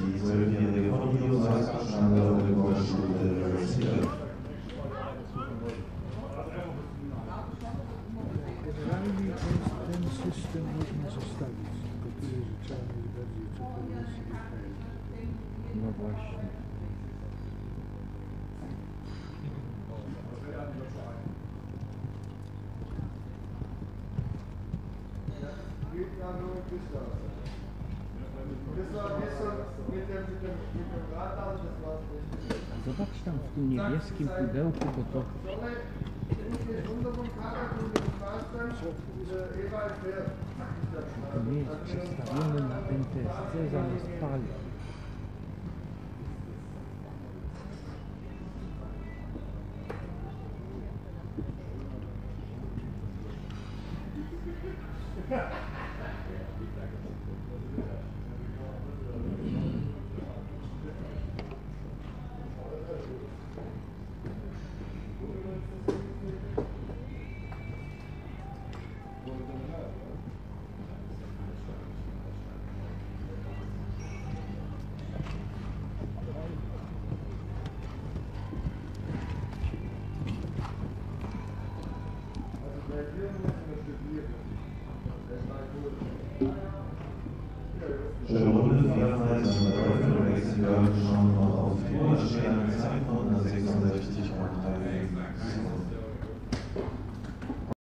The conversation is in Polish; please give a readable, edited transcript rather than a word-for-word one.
die 12-jährige Videosatzstande der Golfschule realisiert. Generalnie ten system można zostawić, tylko tyle, że trzeba mieć bardziej cokolwiek sobie. No właśnie. Zobacz tam w tym niebieskim pudełku, bo to... To nie jest przestawione na NTSC zamiast paliw. Runde 4 sind Läufe wechseln schon auf die Uhr stehen Zeitpunkt 66 und 3